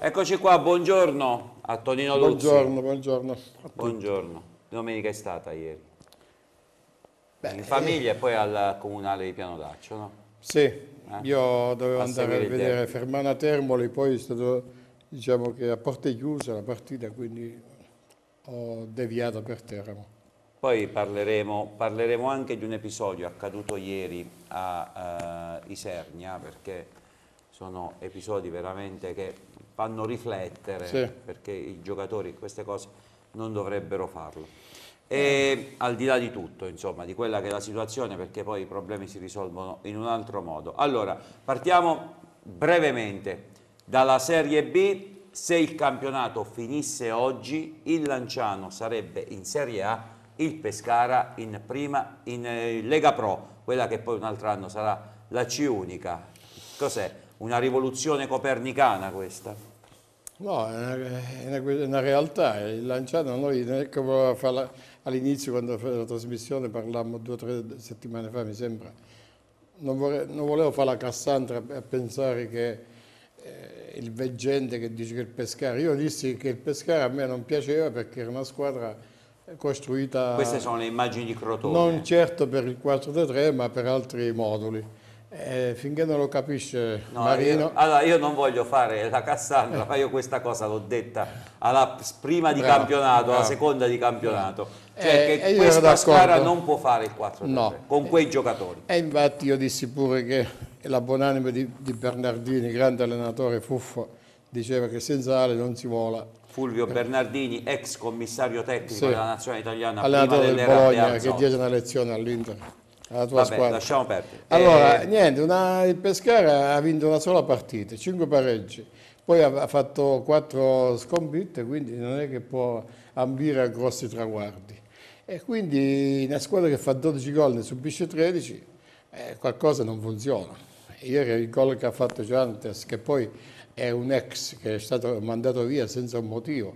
Eccoci qua, buongiorno a Tonino Luzzi. Buongiorno. Buongiorno. Domenica è stata ieri? In famiglia e poi al comunale di Piano d'Accio, no? Sì, io dovevo A andare a seguire il vedere derby. Fermana Termoli, poi è stato, diciamo che a porte chiuse la partita, quindi ho deviato per Teramo. Poi parleremo anche di un episodio accaduto ieri a Isernia, perché sono episodi veramente che fanno riflettere, Sì. perché i giocatori queste cose non dovrebbero farlo. E al di là di tutto, insomma, di quella che è la situazione, perché poi i problemi si risolvono in un altro modo. Allora, partiamo brevemente dalla Serie B. Se il campionato finisse oggi, il Lanciano sarebbe in Serie A, il Pescara in Lega Pro, quella che poi un altro anno sarà la C unica. Cos'è? Una rivoluzione copernicana questa? No, è una realtà. Il Lanciano, noi non è che volevamo farla all'inizio, quando ho la trasmissione, parlammo 2 o 3 settimane fa, mi sembra. Non volevo fare la Cassandra a pensare che il veggente che dice che il Pescara. Io dissi che il Pescara a me non piaceva perché era una squadra costruita Queste sono le immagini di Crotone. non certo per il 4-3 ma per altri moduli. Finché non lo capisce No, Marino. io non voglio fare la Cassandra, ma io questa cosa l'ho detta alla prima di Bravo, campionato, alla bravo, seconda di campionato. Cioè che io ero questa squadra d'accordo. non può fare il 4-3 No. con quei giocatori. E infatti io dissi pure che la buonanima di Bernardini, grande allenatore Fuffo, diceva che senza Ale non si vola. Fulvio Bernardini, ex commissario tecnico Sì. della nazionale italiana, prima Allenatore del dell'era Bologna che Bearzot. diede una lezione all'Inter, alla tua Vabbè, squadra. lasciamo perdere. Allora, niente, il Pescara ha vinto una sola partita, 5 pareggi, poi ha fatto 4 sconfitte, quindi non è che può ambire a grossi traguardi. E quindi una squadra che fa 12 gol ne subisce 13, qualcosa non funziona. Ieri il gol che ha fatto Giantes, che poi è un ex che è stato mandato via senza un motivo,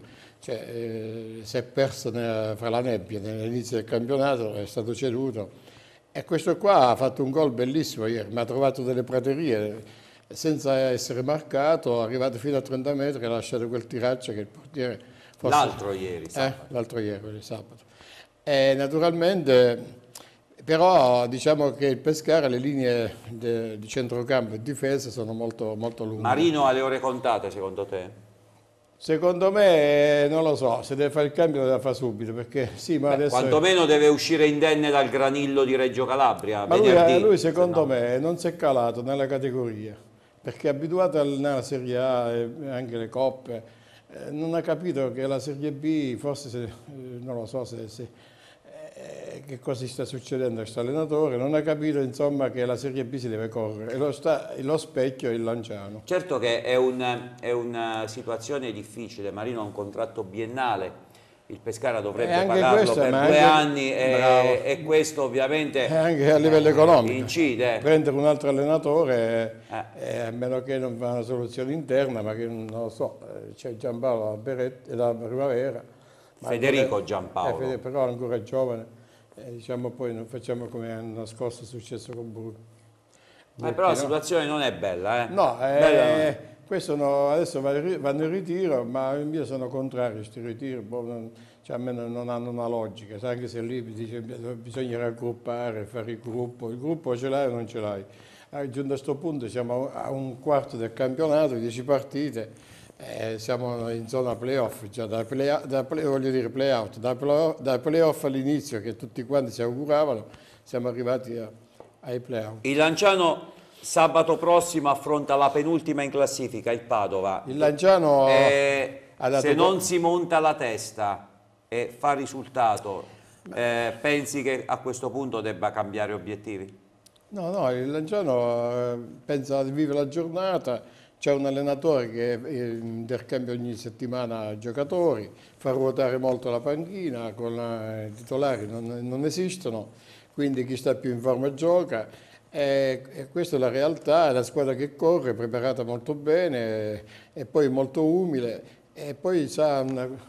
cioè, si è perso fra la nebbia nell'inizio del campionato, è stato ceduto. E questo qua ha fatto un gol bellissimo ieri, mi ha trovato delle praterie senza essere marcato, è arrivato fino a 30 metri e ha lasciato quel tiraccio che il portiere... L'altro ieri, sabato. L'altro ieri, sabato. E naturalmente, però diciamo che il Pescara, le linee di centrocampo e difesa sono molto, molto lunghe. Marino ha le ore contate secondo te? Secondo me, non lo so, se deve fare il cambio lo deve fare subito, perché sì, ma adesso... Quantomeno deve uscire indenne dal granillo di Reggio Calabria Ma venerdì. lui secondo se no- me non si è calato nella categoria, perché è abituato alla Serie A e anche le coppe, non ha capito che la Serie B, forse non lo so che cosa sta succedendo a questo allenatore, non ha capito insomma che la Serie B si deve correre e lo specchio è il Lanciano. Certo che è una situazione difficile, Marino ha un contratto biennale, il Pescara dovrebbe anche pagarlo questo, per ma 2 anche- anni bravo. e questo ovviamente Anche a livello economico. incide. Prendere un altro allenatore, a meno che non fa una soluzione interna, ma che non lo so, c'è Giampaolo da Primavera. ma Federico ancora- Giampaolo. Però ancora è giovane, diciamo poi non facciamo come l'anno scorso è successo con Bruno. Però la situazione non è bella, eh? No, Bella non è. questo adesso vanno in ritiro, ma io sono contrario a questi ritiri, cioè a me non hanno una logica, sai, anche se lì dice bisogna raggruppare, fare il gruppo ce l'hai o non ce l'hai. Giunto a questo punto siamo a un quarto del campionato, 10 partite, siamo in zona playoff, già voglio dire playout, da playoff all'inizio che tutti quanti si auguravano, siamo arrivati ai playout. Il Lanciano sabato prossimo affronta la penultima in classifica, il Padova. Il Lanciano ha dato Se non si monta la testa e fa risultato, pensi che a questo punto debba cambiare obiettivi? No, il Lanciano pensa di vivere la giornata, c'è un allenatore che intercambia ogni settimana giocatori, fa ruotare molto la panchina, con i titolari non esistono, quindi chi sta più in forma gioca. E questa è la realtà, è la squadra che corre, preparata molto bene e poi molto umile e poi ha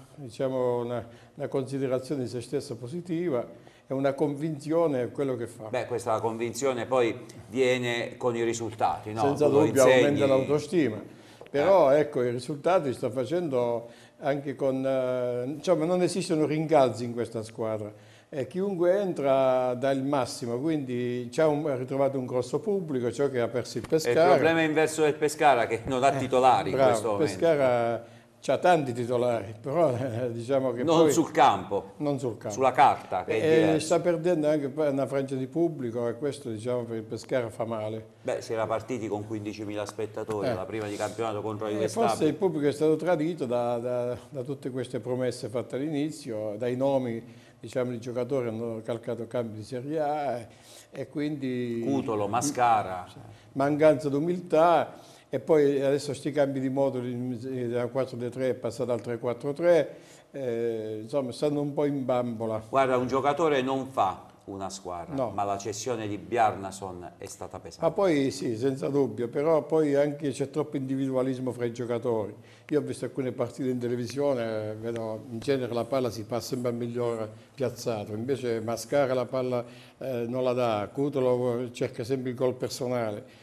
una considerazione di se stessa positiva e una convinzione in quello che fa. Beh, questa convinzione poi viene con i risultati, no? Senza Tu lo dubbio insegni. aumenta l'autostima. Però ecco, i risultati sto facendo anche con... insomma, non esistono rincalzi in questa squadra. E chiunque entra dà il massimo, quindi ha ritrovato un grosso pubblico, ciò che ha perso il Il Pescara. problema inverso del Pescara che non ha titolari in questo Bravo, momento. Pescara c'ha tanti titolari, però diciamo che Non poi... sul campo, Non sul campo. sulla carta, che è E diverso. sta perdendo anche una frangia di pubblico e questo diciamo per il Pescara fa male. Beh, si era partiti con 15.000 spettatori alla prima di campionato contro i Forse Stabia. il pubblico è stato tradito da tutte queste promesse fatte all'inizio, dai nomi diciamo, di giocatori hanno calcato cambi di Serie A e quindi Cutolo, Mascara. mancanza d'umiltà e poi adesso sti cambi di moduli da 4-3 è passato al 3-4-3, insomma stanno un po' in bambola. Guarda, un giocatore non fa una squadra, No. ma la cessione di Bjarnason è stata pesante. Ma poi sì, senza dubbio, però poi anche c'è troppo individualismo fra i giocatori. Io ho visto alcune partite in televisione, vedo in genere la palla si passa sempre al migliore piazzato, invece Mascara la palla non la dà, Cutolo cerca sempre il gol personale.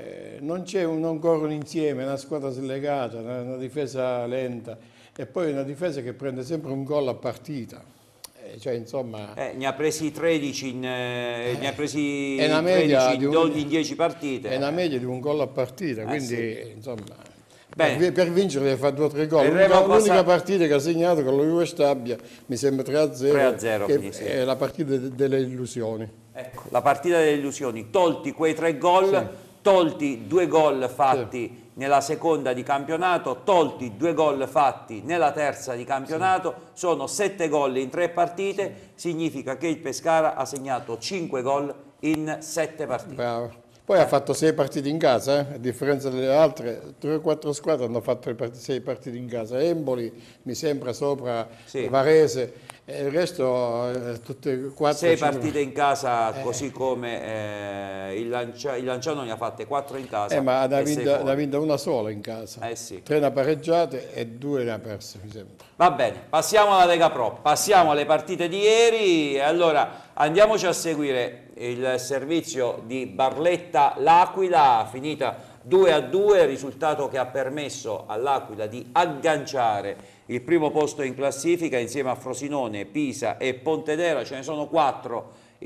Non corrono insieme, è una squadra slegata, una difesa lenta e poi una difesa che prende sempre un gol a partita. Cioè, insomma, Ne ha presi 13 ne ha presi è una media 13 in 10 partite. È una media di un gol a partita, quindi sì. insomma, Bene. per vincere deve fare 2 o 3 gol. Vedremo L'unica partita che ha segnato con lo Stabia mi sembra 3-0, 3-0, che quindi sì. è la partita delle illusioni. Ecco, la partita delle illusioni, tolti quei 3 gol, tolti 2 gol fatti nella seconda di campionato, tolti 2 gol fatti nella terza di campionato, sono 7 gol in 3 partite, significa che il Pescara ha segnato 5 gol in 7 partite. Bravo. Poi ha fatto 6 partite in casa, a differenza delle altre, 3 o 4 squadre hanno fatto 6 partite in casa. Emboli mi sembra sopra Varese. E il resto tutte 4 6 partite in casa, così come il Lanciano ne ha fatte 4 in casa. Ma ne e ha vinta una sola in casa. 3 ne ha pareggiate e 2 ne ha perse, mi sembra. Va bene, passiamo alla Lega Pro, passiamo alle partite di ieri. Allora andiamoci a seguire il servizio di Barletta L'Aquila, finita 2-2, risultato che ha permesso all'Aquila di agganciare il primo posto in classifica insieme a Frosinone, Pisa e Pontedera. Ce ne sono 4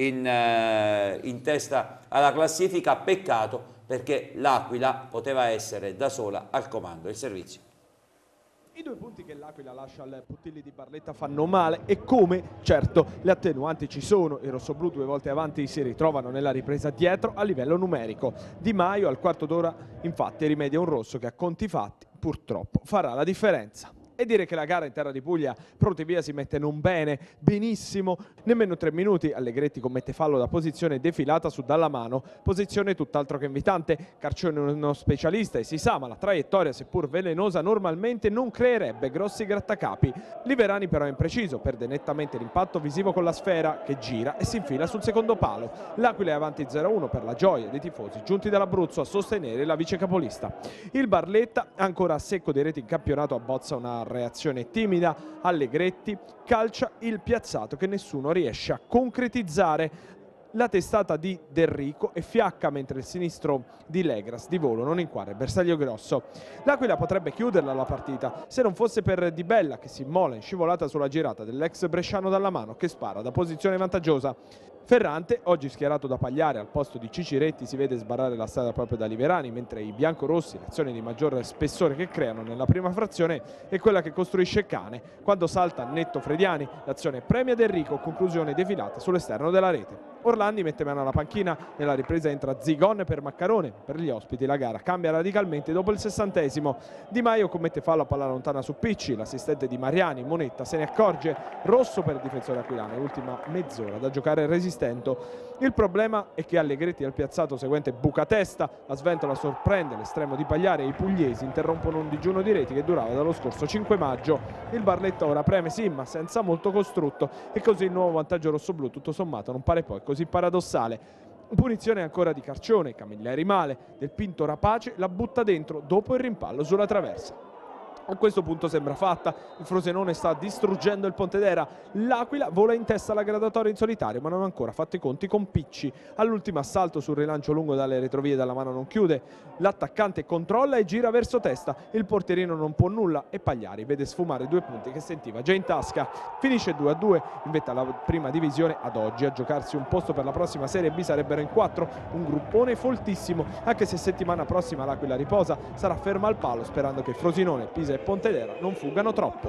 in testa alla classifica. Peccato perché l'Aquila poteva essere da sola al comando. Il servizio. I 2 punti che l'Aquila lascia al Puttilli di Barletta fanno male e come? Certo, le attenuanti ci sono, i rossoblù 2 volte avanti si ritrovano nella ripresa dietro a livello numerico. Di Maio al quarto d'ora infatti rimedia un rosso che a conti fatti purtroppo farà la differenza. E dire che la gara in terra di Puglia pronti via si mette non bene, benissimo, nemmeno 3 minuti Allegretti commette fallo da posizione defilata su Dallamano, posizione tutt'altro che invitante. Carcione è uno specialista e si sa, ma la traiettoria seppur velenosa normalmente non creerebbe grossi grattacapi. Liverani però è impreciso, perde nettamente l'impatto visivo con la sfera che gira e si infila sul secondo palo. L'Aquila è avanti 0-1 per la gioia dei tifosi giunti dall'Abruzzo a sostenere la vicecapolista. Il Barletta, ancora a secco dei reti in campionato, abbozza una reazione timida. Allegretti calcia il piazzato che nessuno riesce a concretizzare. La testata di Del Rico e fiacca mentre il sinistro di Legras di volo non inquadra il bersaglio grosso. L'Aquila potrebbe chiuderla la partita se non fosse per Di Bella che si immola in scivolata sulla girata dell'ex bresciano Dallamano che spara da posizione vantaggiosa. Ferrante, oggi schierato da Pagliare al posto di Ciciretti, si vede sbarrare la strada proprio da Liverani, mentre i biancorossi, l'azione di maggior spessore che creano nella prima frazione è quella che costruisce Cane. Quando salta netto Frediani, l'azione premia Del Rico, conclusione defilata sull'esterno della rete. Orlandi mette mano alla panchina, nella ripresa entra Zigon per Maccarone. Per gli ospiti la gara cambia radicalmente dopo il 60°. Di Maio commette fallo a palla lontana su Picci, l'assistente di Mariani, Monetta se ne accorge, rosso per il difensore aquilano, l'ultima mezz'ora da giocare resistente. Il problema è che Allegretti al piazzato seguente buca testa, la sventola sorprende l'estremo di Pagliare e i pugliesi interrompono un digiuno di reti che durava dallo scorso 5 maggio. Il Barletta ora preme sì, ma senza molto costrutto, e così il nuovo vantaggio rossoblù tutto sommato non pare poi così paradossale. Punizione ancora di Carcione, Camilleri male, Del Pinto rapace la butta dentro dopo il rimpallo sulla traversa. A questo punto sembra fatta, il Frosinone sta distruggendo il Pontedera, l'Aquila vola in testa alla graduatoria in solitario ma non ha ancora fatto i conti con Picci. All'ultimo assalto sul rilancio lungo dalle retrovie dalla mano non chiude, l'attaccante controlla e gira verso testa, il portierino non può nulla e Pagliari vede sfumare 2 punti che sentiva già in tasca. Finisce 2-2, in vetta alla prima divisione ad oggi, a giocarsi un posto per la prossima Serie B sarebbero in 4, un gruppone foltissimo, anche se settimana prossima l'Aquila riposa, sarà ferma al palo sperando che Frosinone, Pisa e Pontedera non fuggano troppo.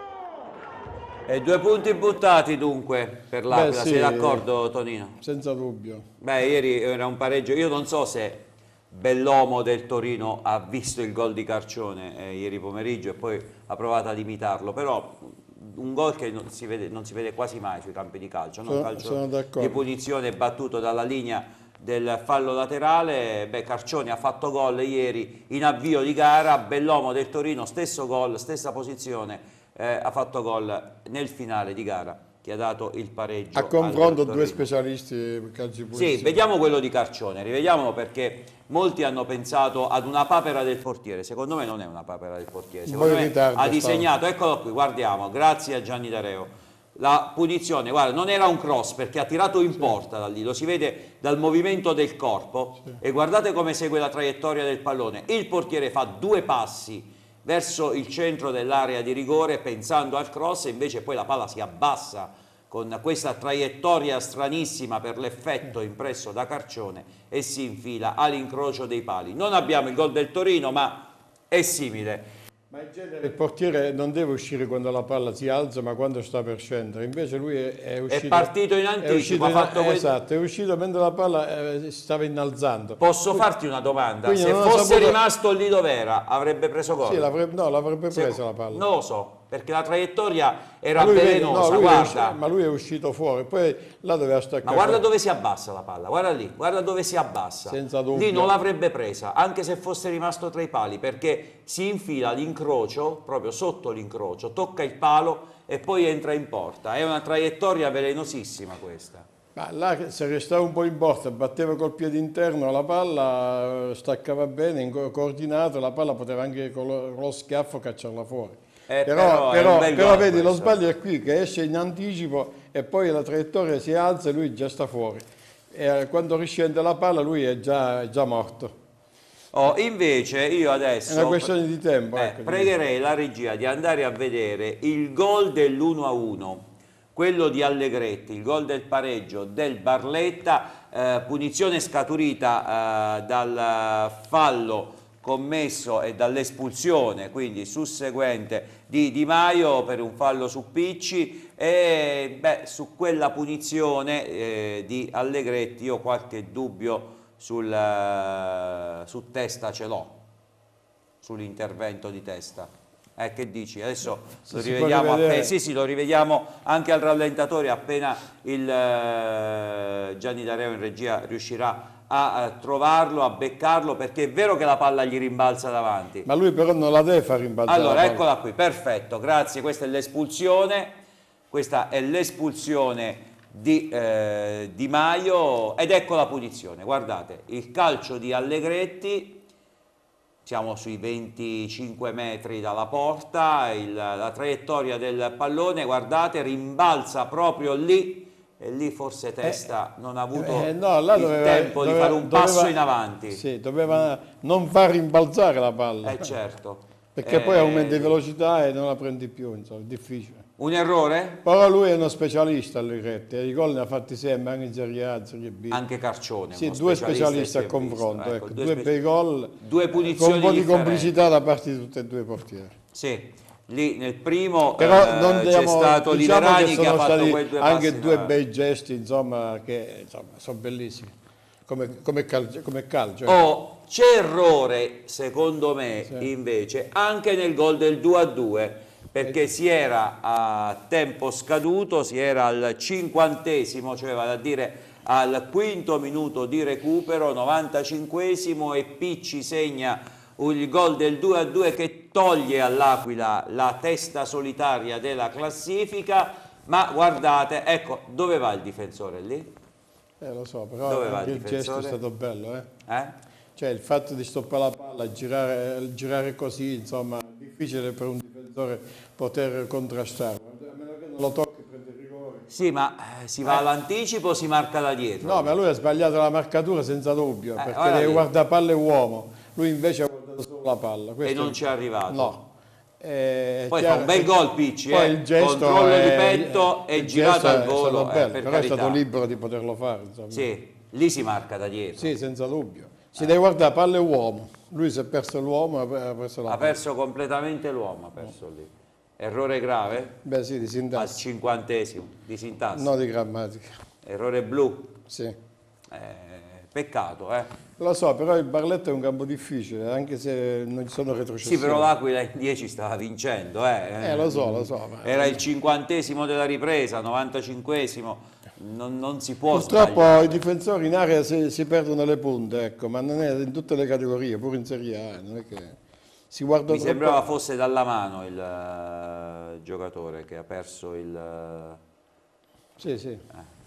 E 2 punti buttati dunque per l'Aquila, sì, sei d'accordo Tonino? Senza dubbio. Beh, ieri era un pareggio, io non so se Bellomo del Torino ha visto il gol di Carcione ieri pomeriggio e poi ha provato ad imitarlo, però un gol che non si vede quasi mai sui campi di calcio, no? Un calcio di punizione battuto dalla linea del fallo laterale. Beh, Carcione ha fatto gol ieri in avvio di gara, Bellomo del Torino stesso gol, stessa posizione, ha fatto gol nel finale di gara che ha dato il pareggio. A confronto 2 specialisti calci Sì, vediamo quello di Carcione, rivediamolo perché molti hanno pensato ad una papera del portiere, secondo me non è una papera del portiere, secondo me ha disegnato, eccolo qui, guardiamo, grazie a Gianni Dareo. La punizione, guarda, non era un cross perché ha tirato in porta da lì, lo si vede dal movimento del corpo e guardate come segue la traiettoria del pallone. Il portiere fa 2 passi verso il centro dell'area di rigore pensando al cross e invece poi la palla si abbassa con questa traiettoria stranissima per l'effetto impresso da Carcione e si infila all'incrocio dei pali. Non abbiamo il gol del Torino ma è simile. Ma in genere il portiere non deve uscire quando la palla si alza, ma quando sta per scendere. Invece lui è uscito. È partito in anticipo. Esatto, è uscito mentre la palla si stava innalzando. Posso farti una domanda? Se fosse rimasto lì dove era, avrebbe preso gol? Sì, l'avrebbe presa la palla. Non lo so, perché la traiettoria era velenosa, guarda. Ma lui è uscito fuori, poi là doveva staccare. Ma guarda dove si abbassa la palla, guarda lì, guarda dove si abbassa. Senza dubbio. Lì non l'avrebbe presa, anche se fosse rimasto tra i pali, perché si infila l'incrocio, proprio sotto l'incrocio, tocca il palo e poi entra in porta. È una traiettoria velenosissima questa. Ma là se restava un po' in porta, batteva col piede interno la palla, staccava bene, coordinato, la palla poteva anche con lo schiaffo cacciarla fuori. Però vedi, lo sbaglio è qui, che esce in anticipo e poi la traiettoria si alza e lui già sta fuori. E quando riscende la palla lui è già morto. Invece io adesso è una questione di tempo. Pregherei la regia di andare a vedere il gol dell'1-1, quello di Allegretti, il gol del pareggio del Barletta, punizione scaturita dal fallo commesso e dall'espulsione quindi susseguente di Di Maio per un fallo su Picci e su quella punizione di Allegretti io qualche dubbio su Testa ce l'ho, sull'intervento di Testa. Che dici? Adesso lo rivediamo, lo rivediamo anche al rallentatore appena il Gianni Dareo in regia riuscirà a trovarlo, a beccarlo, perché è vero che la palla gli rimbalza davanti. Ma lui però non la deve far rimbalzare. Allora, eccola qui, perfetto, grazie, questa è l'espulsione di Maio ed ecco la punizione, guardate, il calcio di Allegretti, siamo sui 25 metri dalla porta, la traiettoria del pallone, guardate, rimbalza proprio lì. E lì forse Testa non ha avuto tempo di fare un passo in avanti. Sì, doveva non far rimbalzare la palla. Certo. Perché poi aumenta di velocità e non la prendi più, insomma, è difficile. Un errore? Però lui è uno specialista Allegretti, i gol ne ha fatti sempre, anche in Serie A, Serie B. Anche Carcione. Sì, 2 specialisti a confronto, ecco, 2 bei gol, 2 punizioni con un po' di differenti. complicità da parte di tutti e 2 i portieri. Sì. Lì nel primo c'è stato Liverani che ha fatto quei 2 passi. Anche 2 bei gesti, insomma, che insomma, sono bellissimi, come calcio. C'è errore, secondo me, invece, anche nel gol del 2-2, perché si era a tempo scaduto, si era al 50°, cioè vale a dire al 5° minuto di recupero, 95° e Picci segna il gol del 2-2 che toglie all'Aquila la testa solitaria della classifica, ma guardate, ecco, dove va il difensore lì? Lo so, però il gesto è stato bello, Cioè il fatto di stoppare la palla, girare così, insomma, difficile per un difensore poter contrastarlo, a meno che non lo tocchi, prende il rigore. Sì, ma si va all'anticipo o si marca da dietro? No, ma lui ha sbagliato la marcatura senza dubbio, perché guarda deve lì. guardare palla e uomo, lui invece ha guardato solo la palla. E Questo non ci è arrivato. No. Poi fa un bel gol Picci, poi il gesto controllo di petto e il girato gesto al è volo, stato bello, per però è carità. stato libero di poterlo fare. Insomma. Sì, lì si marca da dietro. Sì, senza dubbio. Si deve guardare palla e uomo. Lui si è perso l'uomo, ha perso la Ha palla. perso completamente l'uomo, ha perso lì. Errore grave Beh sì, di al sintassi. 50esimo di sintassi. No, di grammatica. Errore blu. Sì. Peccato, Lo so, però il Barletta è un campo difficile, anche se non ci sono retrocessioni. Sì, però l'Aquila in 10 stava vincendo, Lo so. Ma Era il 50esimo della ripresa, 95esimo, non si può purtroppo sbagliare. i difensori in area si perdono le punte, ecco, ma non è in tutte le categorie, pure in Serie A, non è che si guarda Mi troppo. sembrava fosse dalla mano il giocatore che ha perso il... Sì.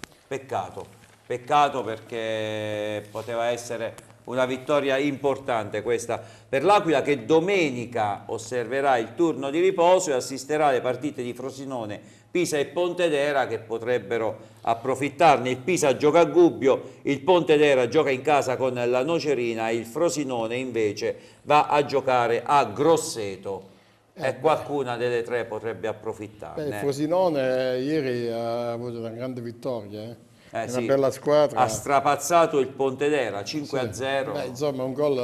Peccato perché poteva essere una vittoria importante questa per l'Aquila, che domenica osserverà il turno di riposo e assisterà alle partite di Frosinone, Pisa e Pontedera, che potrebbero approfittarne. Il Pisa gioca a Gubbio, il Pontedera gioca in casa con la Nocerina, il Frosinone invece va a giocare a Grosseto. E qualcuna delle tre potrebbe approfittarne. Il Frosinone ieri ha avuto una grande vittoria, è una Sì, bella squadra. ha strapazzato il Pontedera 5-0. Beh, insomma,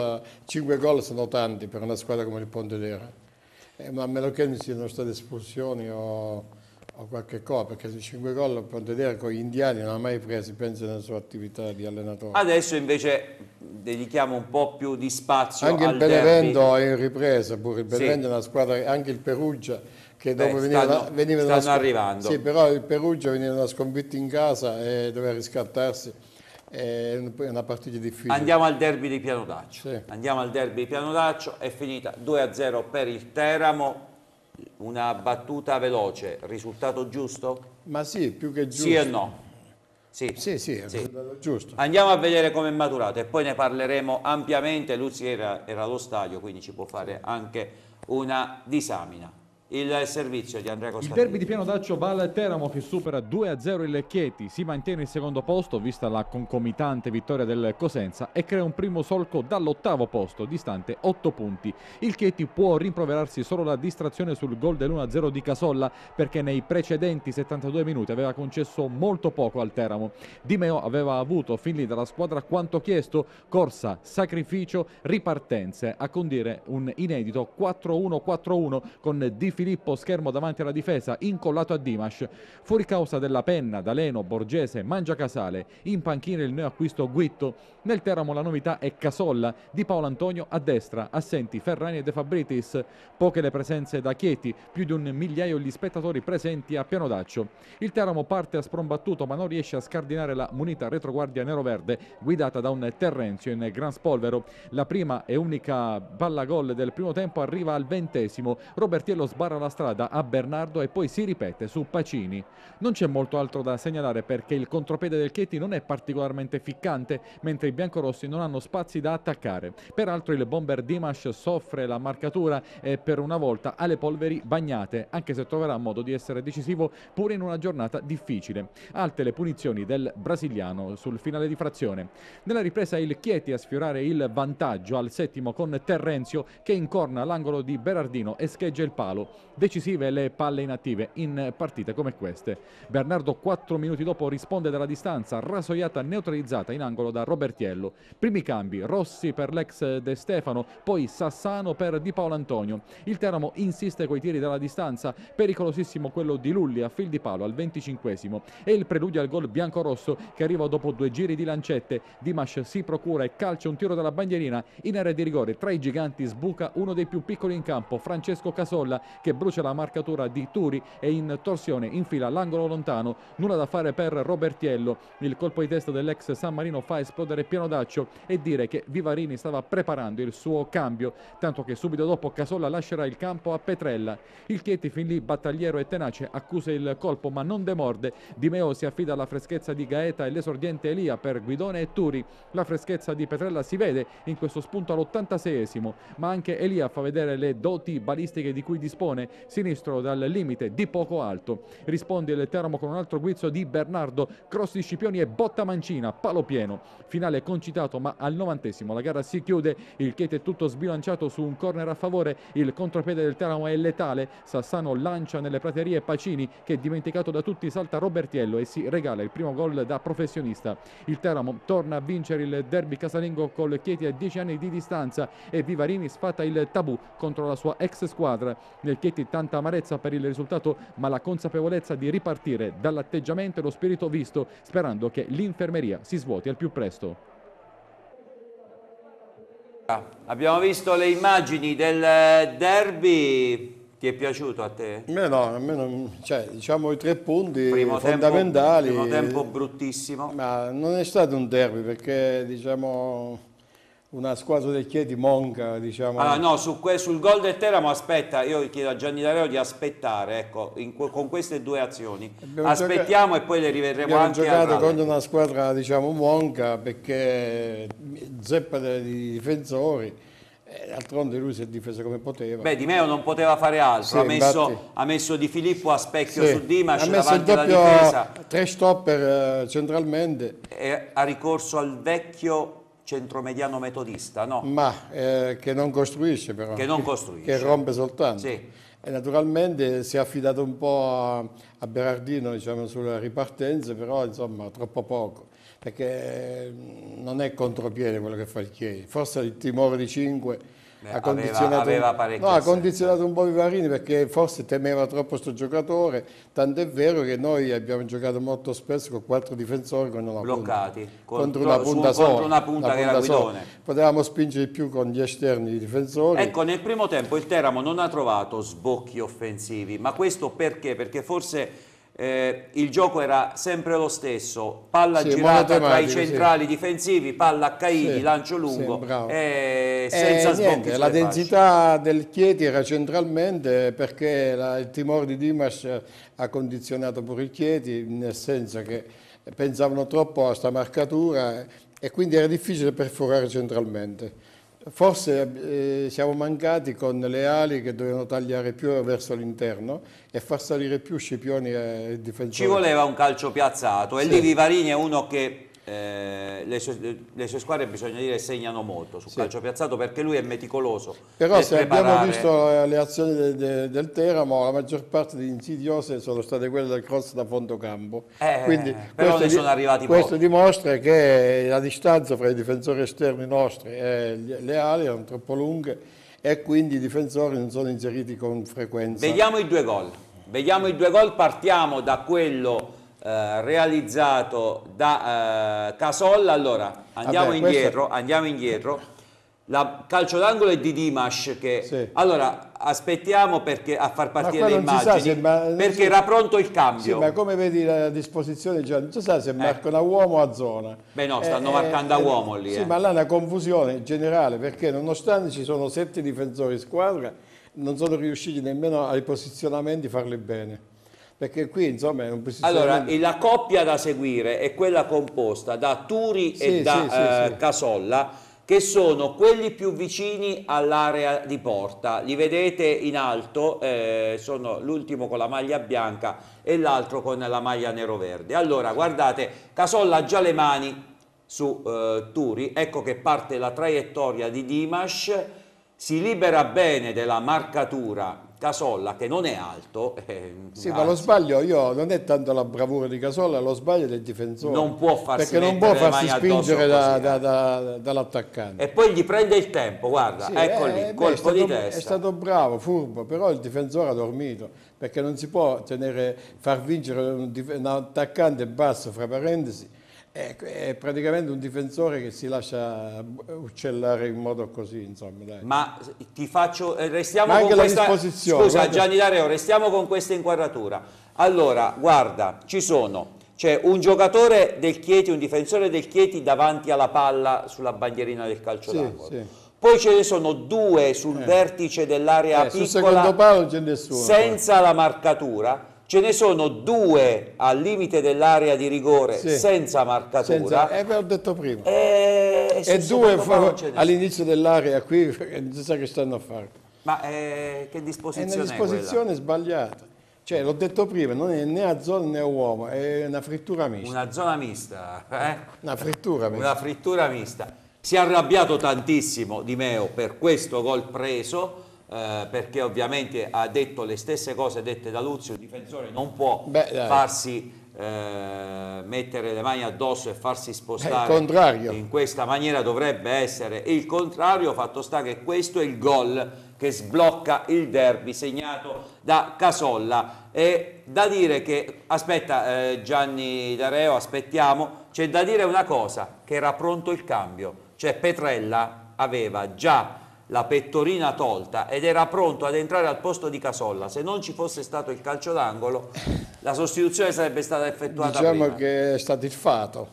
5 gol sono tanti per una squadra come il Pontedera, ma a meno che non siano state espulsioni o qualche cosa, perché se 5 gol il Pontedera con gli indiani non ha mai presi, penso, nella sua attività di allenatore. Adesso invece dedichiamo un po' più di spazio Anche al il derby. Benevento è in ripresa, pure il Benevento Sì. è una squadra, anche il Perugia, che dopo stanno arrivando. Sì, però il Perugia veniva da una sconfitta in casa e doveva riscattarsi, è una partita difficile. Andiamo al derby di Pianodaccio. Sì. Andiamo al derby di Pianodaccio, è finita 2-0 per il Teramo. Una battuta veloce, risultato giusto? Ma sì, più che giusto. Sì e no? Sì, Sì, è risultato giusto. Andiamo a vedere come è maturato e poi ne parleremo ampiamente. Luzzi era allo stadio, quindi ci può fare anche una disamina. Il servizio di Andrea Il Costantini. derby di Pianodaccio va al Teramo che supera 2-0 il Chieti, si mantiene il secondo posto vista la concomitante vittoria del Cosenza e crea un primo solco dall'ottavo posto, distante 8 punti. Il Chieti può rimproverarsi solo la distrazione sul gol dell'1-0 di Casolla, perché nei precedenti 72 minuti aveva concesso molto poco al Teramo. Di Meo aveva avuto fin lì dalla squadra quanto chiesto: corsa, sacrificio, ripartenze, a condire un inedito 4-1-4-1 con Di Filippo schermo davanti alla difesa, incollato a Dimash. Fuori causa della Penna, D'Aleno, Borgese, Mangiacasale. In panchina il neoacquisto Guitto. Nel Teramo la novità è Casolla, Di Paolo Antonio a destra, assenti Ferrani e De Fabritis. Poche le presenze da Chieti, più di 1 migliaio gli spettatori presenti a Pianodaccio. Il Teramo parte a sprombattuto ma non riesce a scardinare la munita retroguardia neroverde guidata da un Terrenzio in gran spolvero. La prima e unica palla gol del primo tempo arriva al 20esimo. Robertiello sbarra la strada a Bernardo e poi si ripete su Pacini. Non c'è molto altro da segnalare perché il contropiede del Chieti non è particolarmente ficcante, mentre i biancorossi non hanno spazi da attaccare. Peraltro il bomber Dimash soffre la marcatura e per una volta ha le polveri bagnate, anche se troverà modo di essere decisivo pure in una giornata difficile. Alte le punizioni del brasiliano sul finale di frazione. Nella ripresa il Chieti a sfiorare il vantaggio al settimo con Terrenzio che incorna l'angolo di Berardino e scheggia il palo. Decisive le palle inattive in partite come queste. Bernardo 4 minuti dopo risponde dalla distanza, rasoiata neutralizzata in angolo da Robertiello. Primi cambi, Rossi per l'ex De Stefano, poi Sassano per Di Paolo Antonio. Il Teramo insiste coi tiri dalla distanza, pericolosissimo quello di Lulli a fil di palo al 25esimo. E il preludio al gol biancorosso che arriva dopo 2 giri di lancette. Dimash si procura e calcia un tiro dalla bandierina. In area di rigore tra i giganti sbuca uno dei più piccoli in campo, Francesco Casolla, che brucia la marcatura di Turi e in torsione infila l'angolo lontano. Nulla da fare per Robertiello, il colpo di testa dell'ex San Marino fa esplodere Pianodaccio e dire che Vivarini stava preparando il suo cambio, tanto che subito dopo Casolla lascerà il campo a Petrella. Il Chieti fin lì battagliero e tenace accusa il colpo ma non demorde. Di Meo si affida alla freschezza di Gaeta e l'esordiente Elia per Guidone e Turi. La freschezza di Petrella si vede in questo spunto all'86esimo, ma anche Elia fa vedere le doti balistiche di cui dispone, sinistro dal limite di poco alto. Risponde il Teramo con un altro guizzo di Bernardo, cross di Scipioni e botta mancina, palo pieno. Finale concitato ma al 90esimo la gara si chiude, il Chieti è tutto sbilanciato su un corner a favore, il contropiede del Teramo è letale, Sassano lancia nelle praterie Pacini che dimenticato da tutti salta Robertiello e si regala il primo gol da professionista. Il Teramo torna a vincere il derby casalingo col Chieti a 10 anni di distanza e Vivarini sfata il tabù contro la sua ex squadra. Nel Chieti tanta amarezza per il risultato ma la consapevolezza di ripartire dall'atteggiamento e lo spirito visto, sperando che l'infermeria si svuoti al più presto. Abbiamo visto le immagini del derby, ti è piaciuto a te? A me non, cioè, diciamo i 3 punti Primo fondamentali. primo tempo bruttissimo. Ma non è stato un derby perché diciamo una squadra del Chieti monca, diciamo. Allora, no, sul gol del Teramo aspetta, io chiedo a Gianni Dareo di aspettare, ecco, con queste 2 azioni. Aspettiamo e poi le rivedremo anche al Abbiamo giocato contro una squadra, diciamo, monca perché zeppa di difensori. D'altronde lui si è difeso come poteva. Beh, Di Meo non poteva fare altro, Sì, ha messo Di Filippo a specchio su Dimash ha messo il davanti doppio, alla difesa 3 stopper centralmente. e ha ricorso al vecchio centromediano metodista, no? Ma che non costruisce però. Che non costruisce. Che rompe soltanto. Sì. E naturalmente si è affidato un po' a Berardino, diciamo, sulle ripartenze, però insomma troppo poco. Perché non è contropiede quello che fa il Chieti. Forse il timore di 5 ha condizionato un po' Vivarini perché forse temeva troppo sto giocatore, tant'è vero che noi abbiamo giocato molto spesso con 4 difensori con una bloccati contro una punta sola, contro una punta che era Guidone. Potevamo spingere di più con gli esterni di difensori. Ecco, nel primo tempo il Teramo non ha trovato sbocchi offensivi, ma questo perché? Perché forse il gioco era sempre lo stesso, palla girata tra i centrali difensivi, palla a Caini, lancio lungo senza sbocchi. La densità del Chieti era centralmente perché il timore di Dimash ha condizionato pure il Chieti, nel senso che pensavano troppo a sta marcatura e quindi era difficile perforare centralmente. Forse siamo mancati con le ali che dovevano tagliare più verso l'interno e far salire più Scipioni e difensori. Ci voleva un calcio piazzato e lì Vivarini è uno che le sue squadre, bisogna dire, segnano molto sul calcio piazzato perché lui è meticoloso. Però se abbiamo visto le azioni del Teramo, la maggior parte di insidiose sono state quelle del cross da fondo campo. Quindi però ne sono arrivati questo pochi. dimostra che la distanza fra i difensori esterni nostri e le ali erano troppo lunghe e quindi i difensori non sono inseriti con frequenza. Vediamo i 2 gol. Partiamo da quello realizzato da Casolla. Allora andiamo indietro. La calcio d'angolo è di Dimash che allora aspettiamo perché a far partire le immagini perché era pronto il cambio. Sì, ma come vedi la disposizione già non si sa se marcano a uomo o a zona. Beh no, stanno marcando a uomo lì. Sì, ma là è una confusione generale perché nonostante ci sono 7 difensori in squadra non sono riusciti nemmeno ai posizionamenti a farli bene. Perché qui insomma è un posizionamento... Allora, la coppia da seguire è quella composta da Turi e da Casolla, che sono quelli più vicini all'area di porta. Li vedete in alto, sono l'ultimo con la maglia bianca e l'altro con la maglia nero-verde. Allora, guardate, Casolla ha già le mani su Turi, ecco che parte la traiettoria di Dimash, si libera bene della marcatura Casolla che non è alto. Sì, ma lo sbaglio non è tanto la bravura di Casolla, lo sbaglio del difensore. Non può farsi perché non può farsi spingere dall'attaccante. E poi gli prende il tempo, guarda, ecco lì, colpo di testa. È stato bravo, furbo, però il difensore ha dormito, perché non si può far vincere un attaccante basso, fra parentesi, È praticamente un difensore che si lascia uccellare in modo così, insomma. Dai. Ma ti faccio, restiamo Ma con anche la questa, disposizione, scusa guarda. Gianni D'Areo, restiamo con questa inquadratura. Allora, guarda, c'è un giocatore del Chieti, un difensore del Chieti davanti alla palla sulla bandierina del calcio Sì, d'angolo. sì. Poi ce ne sono due sul vertice dell'area Sul secondo piccola palo non c'è nessuno. senza la marcatura. Ce ne sono due al limite dell'area di rigore Sì. senza marcatura. Ve l'ho detto prima. E E sul due secondo palo non ce ne sono. all'inizio dell'area qui, non si sa che stanno a fare. Ma che È una disposizione è disposizione sbagliata. Cioè, l'ho detto prima, non è né a zona né a uomo, è una frittura quella? mista. Una zona mista, eh? Una frittura mista. Una frittura mista. Si è arrabbiato tantissimo Di Meo per questo gol preso, perché ovviamente ha detto le stesse cose dette da Luzio, il difensore non può Dai. farsi mettere le mani addosso e farsi spostare il contrario. in questa maniera, dovrebbe essere il contrario. Fatto sta che questo è il gol che sblocca il derby segnato da Casolla. E da dire che, aspetta Gianni D'Areo, aspettiamo, c'è da dire una cosa, che era pronto il cambio, cioè Petrella aveva già la pettorina tolta ed era pronto ad entrare al posto di Casolla. Se non ci fosse stato il calcio d'angolo, la sostituzione sarebbe stata effettuata Diciamo prima. che è stato il fato.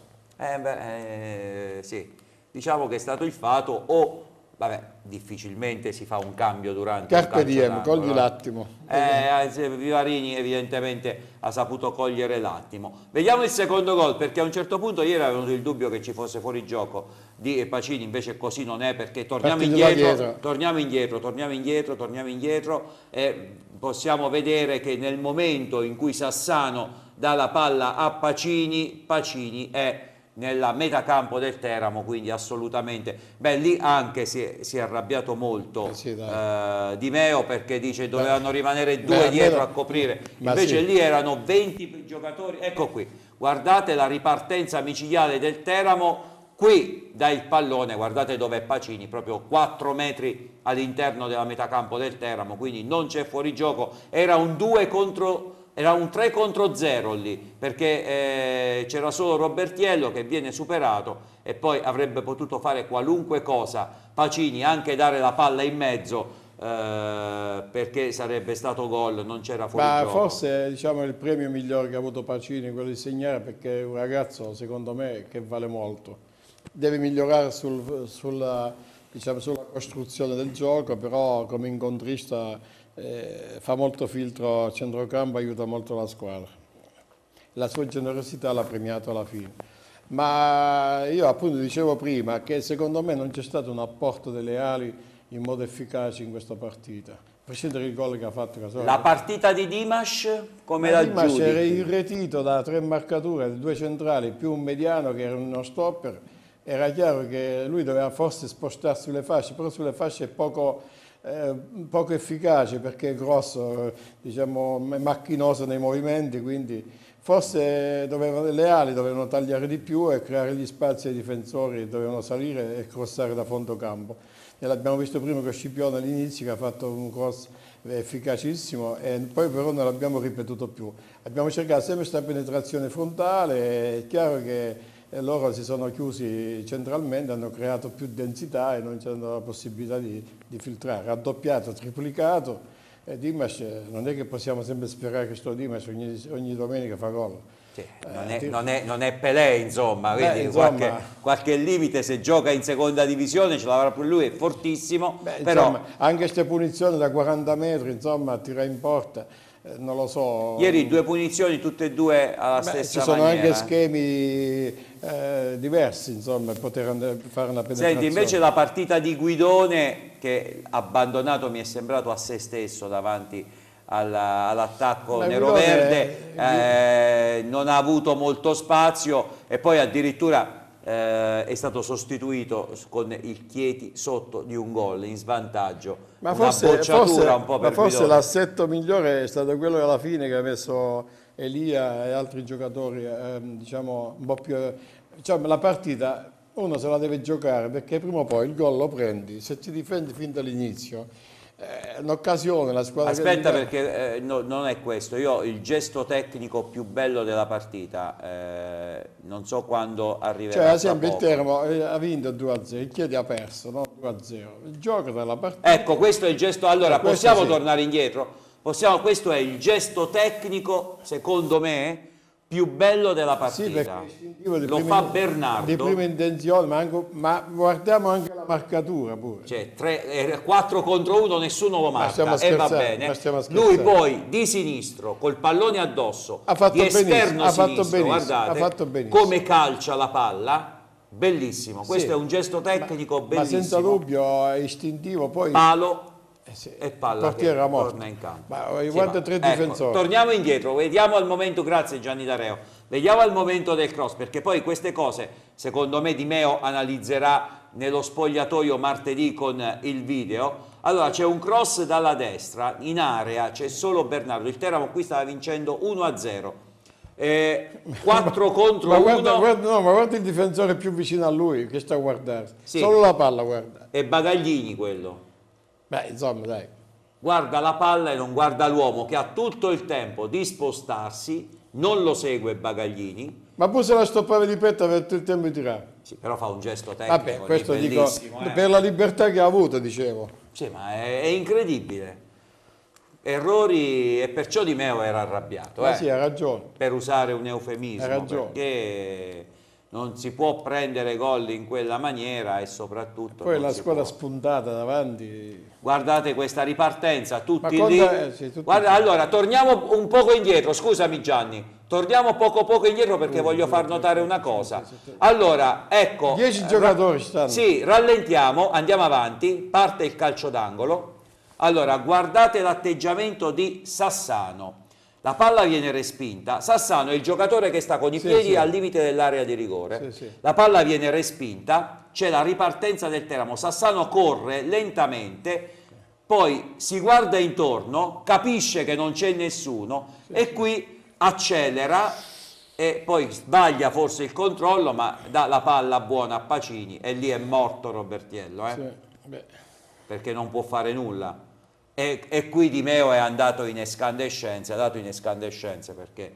Sì, diciamo che è stato il fato, o vabbè, difficilmente si fa un cambio durante un Carpe calcio diem, d'angolo, cogli l'attimo. Vivarini evidentemente ha saputo cogliere l'attimo. Vediamo il secondo gol, perché a un certo punto ieri era venuto il dubbio che ci fosse fuori gioco di Pacini, invece così non è, perché torniamo Partito da indietro, dietro. torniamo indietro e possiamo vedere che nel momento in cui Sassano dà la palla a Pacini, Pacini è nella metacampo del Teramo, quindi assolutamente, beh, lì anche si è arrabbiato molto Sì, Di Meo, perché dice dovevano rimanere due almeno- dietro a coprire, Ma invece sì. lì erano 20 giocatori. Ecco qui, guardate la ripartenza micidiale del Teramo, qui dà il pallone, guardate dove è Pacini, proprio 4 metri all'interno della metacampo del Teramo, quindi non c'è fuorigioco, era un 3 contro 0 lì, perché c'era solo Robertiello che viene superato e poi avrebbe potuto fare qualunque cosa Pacini, anche dare la palla in mezzo, perché sarebbe stato gol, non c'era Ma fuorigioco. forse diciamo, il premio migliore che ha avuto Pacini, quello di segnare, perché è un ragazzo, secondo me, che vale molto. Deve migliorare sulla costruzione del gioco, però come incontrista fa molto filtro a centrocampo, aiuta molto la squadra. La sua generosità l'ha premiato alla fine. Ma io appunto dicevo prima che secondo me non c'è stato un apporto delle ali in modo efficace in questa partita. A prescindere il gol che ha fatto Casola. La partita di Dimash come la Dimas era giudichi? irretito da 3 marcature, 2 centrali più un mediano che era uno stopper. Era chiaro che lui doveva forse spostarsi sulle fasce, però sulle fasce è poco efficace perché è grosso, diciamo, macchinoso nei movimenti, quindi forse le ali dovevano tagliare di più e creare gli spazi ai difensori, dovevano salire e crossare da fondo campo. E l'abbiamo visto prima con Scipione all'inizio che ha fatto un cross efficacissimo e poi però non l'abbiamo ripetuto più. Abbiamo cercato sempre questa penetrazione frontale, è chiaro che loro si sono chiusi centralmente, hanno creato più densità e non c'era la possibilità di filtrare. Raddoppiato, triplicato, e Dimas non è che possiamo sempre sperare che sto Dimas ogni domenica fa gol. Sì, non è Pelé, insomma, quindi insomma. qualche limite, se gioca in seconda divisione ce l'avrà pure lui, è fortissimo, Beh, però insomma, anche queste punizioni da 40 metri, insomma, tira in porta, non lo so. ieri 2 punizioni tutte e due alla stessa ci sono maniera. anche schemi diversi, insomma, per poter fare una penetrazione. Senti, invece la partita di Guidone, che abbandonato mi è sembrato a se stesso davanti all'attacco Ma nero-verde, non ha avuto molto spazio e poi addirittura è stato sostituito con il Chieti sotto di un gol in svantaggio. Ma una bocciatura un po' per forse Guidone. l'assetto migliore è stato quello alla fine che ha messo Elia e altri giocatori, diciamo, un po' più. Diciamo, la partita uno se la deve giocare perché prima o poi il gol lo prendi, se ti difendi fin dall'inizio un'occasione la squadra. Aspetta, perché non è questo. Io il gesto tecnico più bello della partita, non so quando arriverà. Cioè, ad esempio, il Teramo ha vinto 2-0, il Chieti ha perso, no? 2-0. Il gioco della partita. Ecco, questo è il gesto. Allora, Questo possiamo sì. tornare indietro? Questo è il gesto tecnico, secondo me, più bello della partita. Sì, perché è istintivo di lo prima- fa Bernardo. Di prima intenzione, ma guardiamo anche la marcatura pure. Cioè, 4 contro 1, nessuno lo marca stiamo e va scherzando, bene. ma stiamo scherzando. Lui poi di sinistro, col pallone addosso, Ha fatto di esterno benissimo, ha fatto sinistro, benissimo, guardate ha fatto benissimo. come calcia la palla, bellissimo. Questo Sì. è un gesto tecnico Ma bellissimo. senza dubbio è istintivo, poi Palo sì, e palla il portiere che era morto. torna in campo. Ma Sì, guarda tre ecco, difensori. torniamo indietro, vediamo al momento, grazie Gianni Dareo, vediamo al momento del cross, perché poi queste cose secondo me Di Meo analizzerà nello spogliatoio martedì con il video. Allora c'è un cross dalla destra, in area c'è solo Bernardo, il Teramo qui stava vincendo 1-0. 4 contro Ma 1 ma guarda il difensore più vicino a lui che sta a guardare. Sì. Solo la palla guarda. e Bagaglini quello. Beh, insomma, dai. Guarda la palla e non guarda l'uomo che ha tutto il tempo di spostarsi, non lo segue Bagaglini. Ma pure se la stoppava di petto aveva tutto il tempo di tirare. Sì, però fa un gesto tecnico Vabbè, lì, questo dico bellissimo, per la libertà che ha avuto, dicevo. Sì, ma è incredibile. Errori, e perciò Di Meo era arrabbiato, Ma sì, ha ragione. per usare un eufemismo, Hai ragione. perché non si può prendere gol in quella maniera e soprattutto Poi non la si squadra può. spuntata davanti. Guardate questa ripartenza, tutti Ma lì. sì, tutti Guarda, allora torniamo un poco indietro, scusami Gianni, torniamo poco indietro perché voglio far notare una cosa. Allora, ecco, 10 giocatori ci stanno. Sì, rallentiamo, andiamo avanti, parte il calcio d'angolo. Allora, guardate l'atteggiamento di Sassano. La palla viene respinta. Sassano è il giocatore che sta con i Sì, piedi sì. al limite dell'area di rigore. Sì, sì. La palla viene respinta, c'è la ripartenza del Teramo. Sassano corre lentamente, poi si guarda intorno, capisce che non c'è nessuno e qui accelera e poi sbaglia forse il controllo, ma dà la palla buona a Pacini e lì è morto Robertiello, Sì, beh. perché non può fare nulla. E qui Di Meo è andato in escandescenze, ha dato in escandescenze perché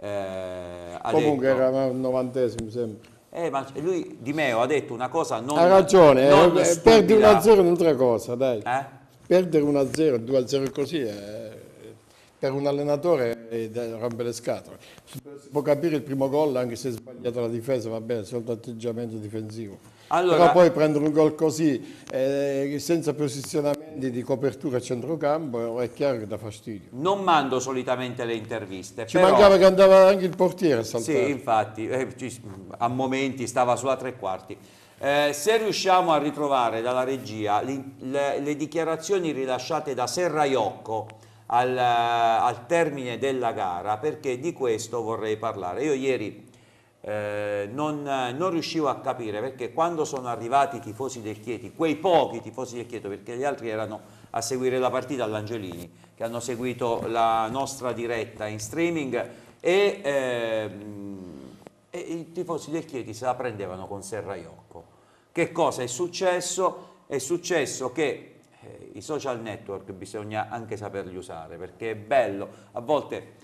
ha Comunque detto, era al 90esimo sempre. ma lui Di Meo ha detto una cosa non Ha ragione, non perdi stupida. 1-0 è un'altra cosa, dai. Eh? Perdere 1-0, 2-0 così per un allenatore rompe le scatole. Si può capire il primo gol anche se è sbagliato la difesa, va bene, solo atteggiamento difensivo. Allora, Però poi prendere un gol così senza posizionamenti di copertura a centrocampo è chiaro che dà fastidio. non mando solitamente le interviste, Ci però, mancava che andava anche il portiere a saltare. sì, infatti, a momenti stava sulla tre quarti. Se riusciamo a ritrovare dalla regia le dichiarazioni rilasciate da Serraiocco al termine della gara, perché di questo vorrei parlare. Io ieri non riuscivo a capire perché quando sono arrivati i tifosi del Chieti, quei pochi tifosi del Chieti, perché gli altri erano a seguire la partita all'Angelini, che hanno seguito la nostra diretta in streaming e i tifosi del Chieti se la prendevano con Serraiocco. Che cosa è successo? È successo che i social network bisogna anche saperli usare, perché è bello, a volte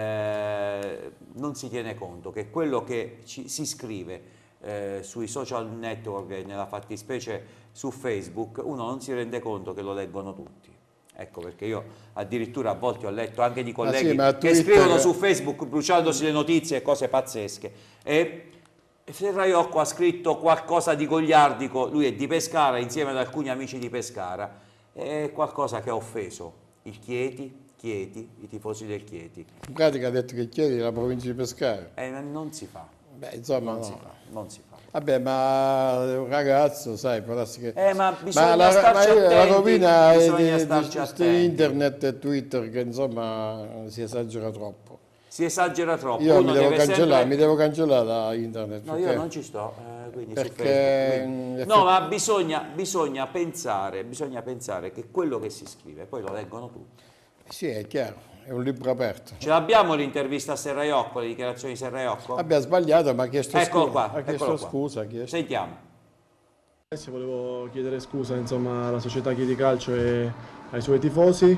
non si tiene conto che quello che si scrive sui social network e nella fattispecie su Facebook, uno non si rende conto che lo leggono tutti. Ecco perché io addirittura a volte ho letto anche di colleghi ma che Twitter... scrivono su Facebook bruciandosi le notizie e cose pazzesche. E Serraiocco ha scritto qualcosa di goliardico, lui è di Pescara insieme ad alcuni amici di Pescara, è qualcosa che ha offeso il Chieti, i tifosi del Chieti. In pratica ha detto che Chieti è la provincia di Pescara. Non si fa. Beh, insomma, Non no. si fa, non si fa. Vabbè, ma un ragazzo, sai, può darsi che... Ma bisogna la starci attenti, rovina bisogna di starci questi attenti. internet e Twitter che insomma si esagera troppo. Si esagera troppo. Io Uno deve mi devo cancellare da internet. No, io non ci sto, quindi su perché Facebook. Quindi... No, ma bisogna pensare che quello che si scrive poi lo leggono tutti. Sì, è chiaro, è un libro aperto. Ce l'abbiamo l'intervista a Serraiocco, le dichiarazioni di Serraiocco? Abbia sbagliato, ma ha chiesto Eccolo scusa. qua, Ha chiesto eccolo qua. scusa. Ha chiesto. Sentiamo. Volevo chiedere scusa insomma, alla società Chieti Calcio e ai suoi tifosi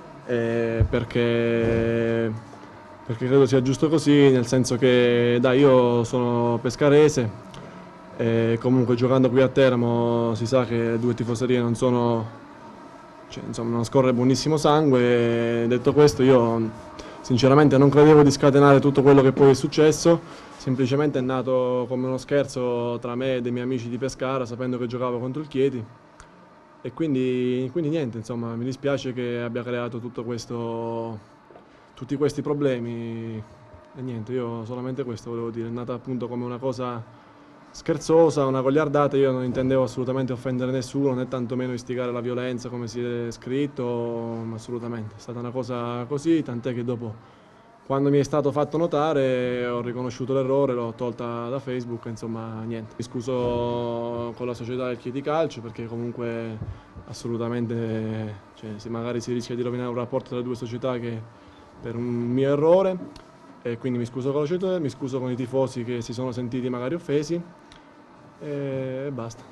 perché credo sia giusto così, nel senso che io sono pescarese e comunque giocando qui a Teramo si sa che le due tifoserie non sono, cioè, insomma, non scorre buonissimo sangue. Detto questo, io sinceramente non credevo di scatenare tutto quello che poi è successo. Semplicemente è nato come uno scherzo tra me e dei miei amici di Pescara, sapendo che giocavo contro il Chieti. E quindi niente, insomma, mi dispiace che abbia creato tutti questi problemi. E niente, io solamente questo volevo dire. È nata appunto come una cosa scherzosa, una goliardata. Io non intendevo assolutamente offendere nessuno, né tantomeno istigare la violenza come si è scritto, assolutamente. È stata una cosa così, tant'è che dopo, quando mi è stato fatto notare, ho riconosciuto l'errore, l'ho tolta da Facebook, insomma niente. Mi scuso con la società del Chieti Calcio perché comunque assolutamente, cioè, magari si rischia di rovinare un rapporto tra le due società che per un mio errore, e quindi mi scuso con la società, mi scuso con i tifosi che si sono sentiti magari offesi e basta.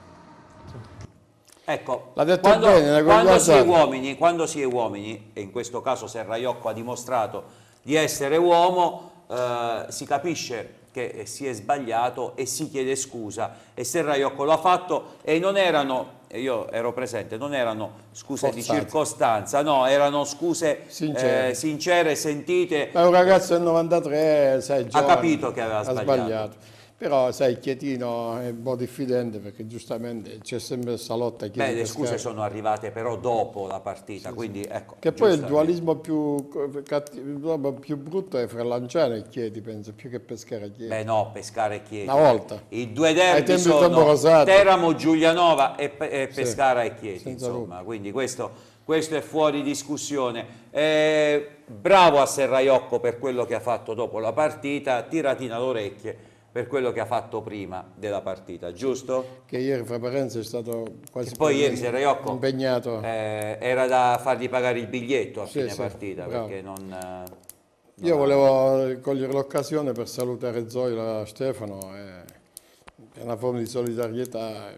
Ecco, L'ha detto bene, quando si è uomini, e in questo caso Serraiocco ha dimostrato di essere uomo, si capisce che si è sbagliato e si chiede scusa, e Serraiocco l'ha fatto, e non erano, io ero presente, non erano scuse di circostanza, no, erano scuse sincere, sentite. Ma un ragazzo del 93, sai, ha capito che aveva sbagliato. Però sai, il Chietino è un po' diffidente perché giustamente c'è sempre questa lotta. Beh, le scuse sono arrivate però dopo la partita, quindi ecco. Che poi il dualismo più brutto è fra Lanciano e Chieti, penso, più che Pescara e Chieti. Beh no, Pescara e Chieti. Una volta. I due derby sono Teramo, Giulianova e Pescara e Chieti, insomma, quindi questo è fuori discussione. Bravo a Serraiocco per quello che ha fatto dopo la partita, tiratina all'orecchie per quello che ha fatto prima della partita, giusto? Che ieri fra Parenzo è stato quasi ieri Serraiocco impegnato. Era da fargli pagare il biglietto a fine partita, perché Io volevo cogliere l'occasione per salutare Zoila, Stefano, è una forma di solidarietà,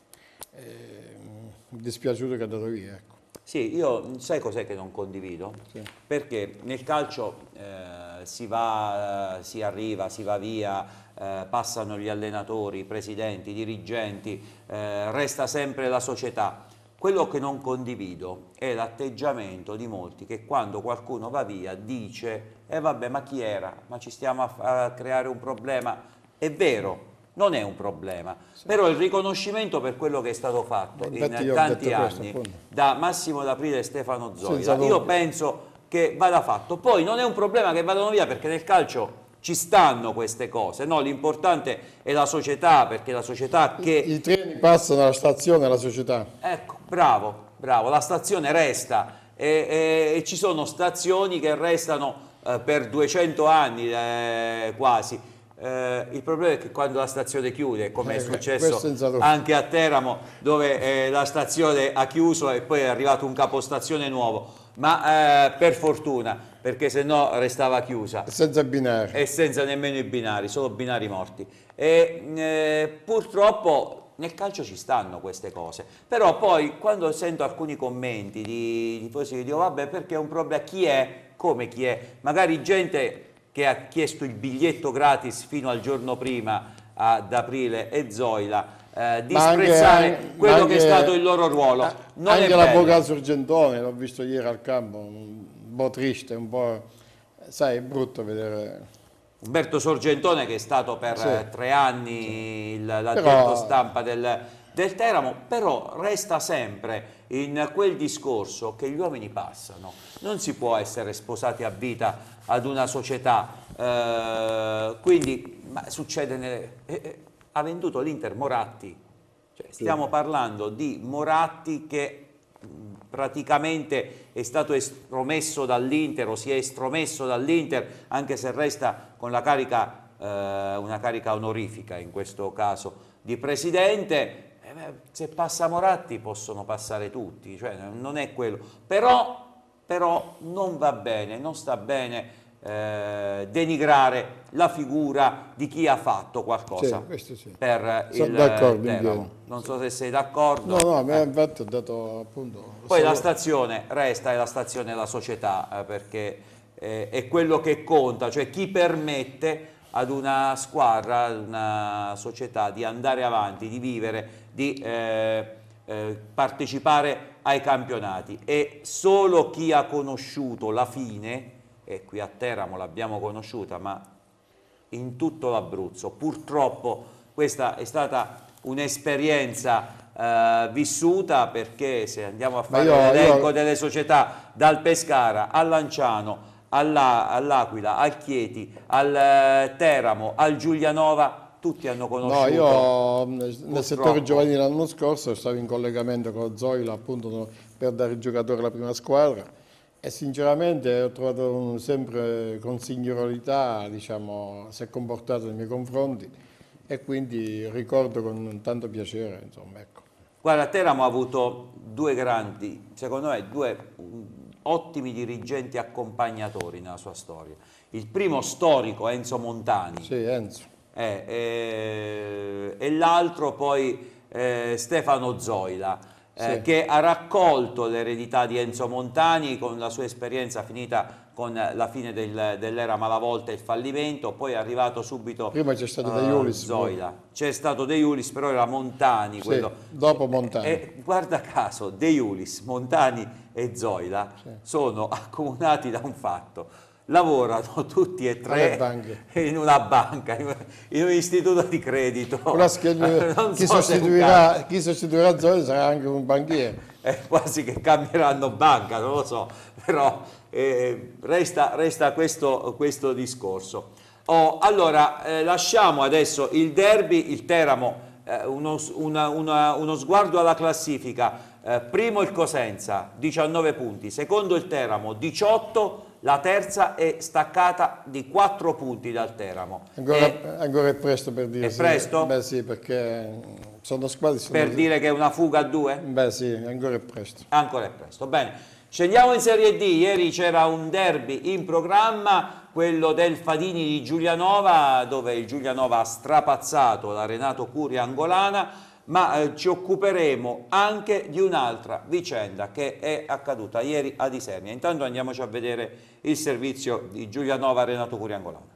mi è dispiaciuto che è andato via. Ecco. Sì, io sai cos'è che non condivido? Sì. Perché nel calcio si va, si arriva, si va via, passano gli allenatori, i presidenti, i dirigenti, resta sempre la società. Quello che non condivido è l'atteggiamento di molti che quando qualcuno va via dice vabbè, ma chi era? Ma ci stiamo a creare un problema. È vero, non è un problema, però il riconoscimento per quello che è stato fatto in tanti anni da Massimo D'Aprile e Stefano Zoila, io penso che vada fatto. Poi non è un problema che vadano via, perché nel calcio ci stanno queste cose, no? L'importante è la società, perché la società che... I treni passano dalla stazione alla società. Ecco, bravo, la stazione resta e ci sono stazioni che restano per 200 anni quasi. Il problema è che quando la stazione chiude, come è successo anche a Teramo, dove la stazione ha chiuso e poi è arrivato un capostazione nuovo, ma per fortuna, perché se no restava chiusa. Senza binari. E senza nemmeno i binari, solo binari morti. E purtroppo nel calcio ci stanno queste cose. Però poi quando sento alcuni commenti di tifosi che dico vabbè, perché è un problema, chi è? Come chi è? Magari gente che ha chiesto il biglietto gratis fino al giorno prima ad Aprile e Zoila, disprezzare quello che è stato il loro ruolo. Non anche è l'avvocato Sorgentone, l'ho visto ieri al campo, un po' triste, un po', sai, è brutto vedere. Umberto Sorgentone, che è stato per 3 anni l'addetto stampa del Teramo, però resta sempre in quel discorso che gli uomini passano, non si può essere sposati a vita ad una società, quindi succede, ha venduto l'Inter Moratti, cioè, stiamo parlando di Moratti che praticamente è stato estromesso dall'Inter o si è estromesso dall'Inter, anche se resta con la carica, una carica onorifica in questo caso di presidente. Se passa Moratti possono passare tutti, cioè non è quello, però non va bene, non sta bene denigrare la figura di chi ha fatto qualcosa questo sì. per Sono il d'accordo in Teramo. pieno. Non so se sei d'accordo. No, a me infatti ho dato appunto... Poi la stazione resta, e la stazione è la società, perché è quello che conta, cioè chi permette ad una squadra, ad una società di andare avanti, di vivere, di partecipare ai campionati. E solo chi ha conosciuto la fine, e qui a Teramo l'abbiamo conosciuta, ma in tutto l'Abruzzo, purtroppo questa è stata un'esperienza vissuta, perché se andiamo a fare l'elenco delle società, dal Pescara al Lanciano, all'Aquila, al Chieti, al Teramo, al Giulianova, tutti hanno conosciuto. No, io nel settore giovanile l'anno scorso stavo in collegamento con Zoila appunto per dare il giocatore alla prima squadra, e sinceramente ho trovato sempre con signorilità, diciamo, si è comportato nei miei confronti, e quindi ricordo con tanto piacere, insomma, ecco. Guarda, Teramo ha avuto due grandi, secondo me, due ottimi dirigenti accompagnatori nella sua storia. Il primo storico, Enzo Montani. Sì, Enzo. E l'altro poi Stefano Zoila, sì, che ha raccolto l'eredità di Enzo Montani con la sua esperienza finita con la fine dell'era Malavolta e il fallimento. Poi è arrivato subito prima c'è stato De Iulis, Zoila, c'è stato De Iulis, però era Montani, sì, quello. dopo Montani. E guarda caso, De Iulis, Montani e Zoila sono accomunati da un fatto: lavorano tutti e tre in una banca, in un istituto di credito. Chi sostituirà Zoila sarà anche un banchiere. Quasi che cambieranno banca, non lo so, però resta questo discorso. Allora, lasciamo adesso il derby, il Teramo, uno sguardo alla classifica. Primo il Cosenza, 19 punti, secondo il Teramo, 18. La terza è staccata di 4 punti dal Teramo. Ancora è presto per dire. È presto? Beh sì, perché sono squadre... Per dire che è una fuga a 2? Beh sì, ancora è presto. Ancora è presto, bene. Scendiamo in Serie D. Ieri c'era un derby in programma, quello del Fadini di Giulianova, dove il Giulianova ha strapazzato la Renato Curia angolana, ma ci occuperemo anche di un'altra vicenda che è accaduta ieri ad Isernia. Intanto andiamoci a vedere il servizio di Giulianova Renato Curia angolana.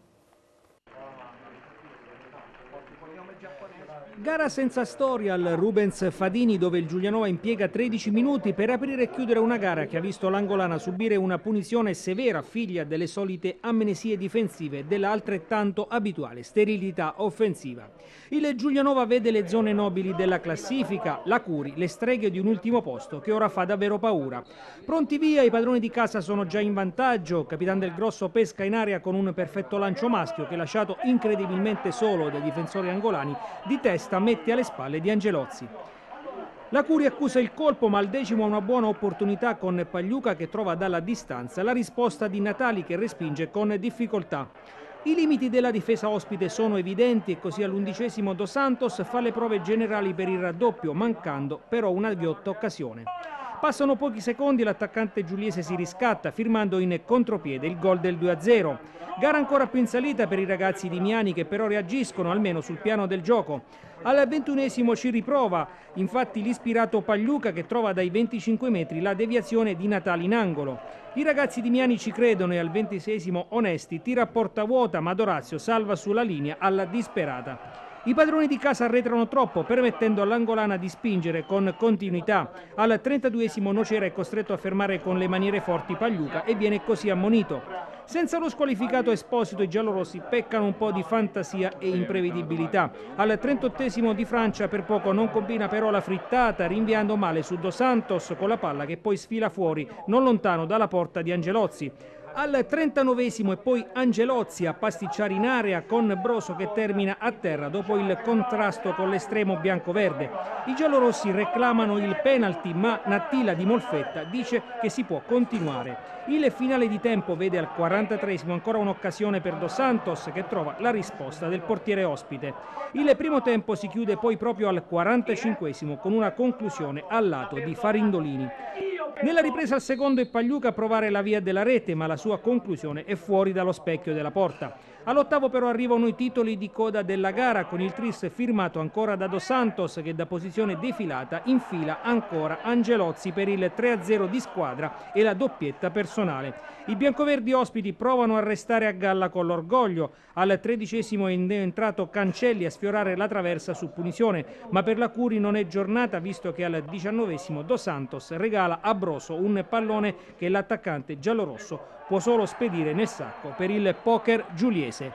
Gara senza storia al Rubens Fadini, dove il Giulianova impiega 13 minuti per aprire e chiudere una gara che ha visto l'angolana subire una punizione severa, figlia delle solite amnesie difensive e della altrettanto abituale sterilità offensiva. Il Giulianova vede le zone nobili della classifica, la Curi, le streghe di un ultimo posto che ora fa davvero paura. Pronti via, i padroni di casa sono già in vantaggio. Capitan del Grosso pesca in area con un perfetto lancio maschio che, lasciato incredibilmente solo dai difensori angolani, di testa mette alle spalle di Angelozzi. La Curia accusa il colpo, ma al decimo ha una buona opportunità con Pagliuca che trova dalla distanza la risposta di Natali, che respinge con difficoltà. I limiti della difesa ospite sono evidenti e così all'11° Dos Santos fa le prove generali per il raddoppio, mancando però una ghiotta occasione. Passano pochi secondi e l'attaccante giuliese si riscatta, firmando in contropiede il gol del 2-0. Gara ancora più in salita per i ragazzi di Miani, che però reagiscono almeno sul piano del gioco. Al 21° ci riprova infatti l'ispirato Pagliuca, che trova dai 25 metri la deviazione di Natali in angolo. I ragazzi di Miani ci credono e al 26° Onesti tira a porta vuota, ma Dorazio salva sulla linea alla disperata. I padroni di casa arretrano troppo, permettendo all'angolana di spingere con continuità. Al 32° Nocera è costretto a fermare con le maniere forti Pagliuca e viene così ammonito. Senza lo squalificato Esposito, i giallorossi peccano un po' di fantasia e imprevedibilità. Al 38° Di Francia per poco non combina però la frittata, rinviando male su Dos Santos con la palla che poi sfila fuori non lontano dalla porta di Angelozzi. Al 39° e poi Angelozzi a pasticciare in area con Broso che termina a terra dopo il contrasto con l'estremo bianco-verde. I giallorossi reclamano il penalty, ma Nattila di Molfetta dice che si può continuare. Il finale di tempo vede al 43° ancora un'occasione per Dos Santos, che trova la risposta del portiere ospite. Il primo tempo si chiude poi proprio al 45° con una conclusione al lato di Farindolini. Nella ripresa al secondo è Pagliuca a provare la via della rete, ma la sua conclusione è fuori dallo specchio della porta. All'ottavo però arrivano i titoli di coda della gara, con il tris firmato ancora da Dos Santos, che da posizione defilata infila ancora Angelozzi per il 3-0 di squadra e la doppietta personale. I biancoverdi ospiti provano a restare a galla con l'orgoglio. Al 13° è entrato Cancelli a sfiorare la traversa su punizione, ma per la Curi non è giornata, visto che al 19° Dos Santos regala a Broso un pallone che l'attaccante giallorosso può solo spedire nel sacco per il poker giuliese.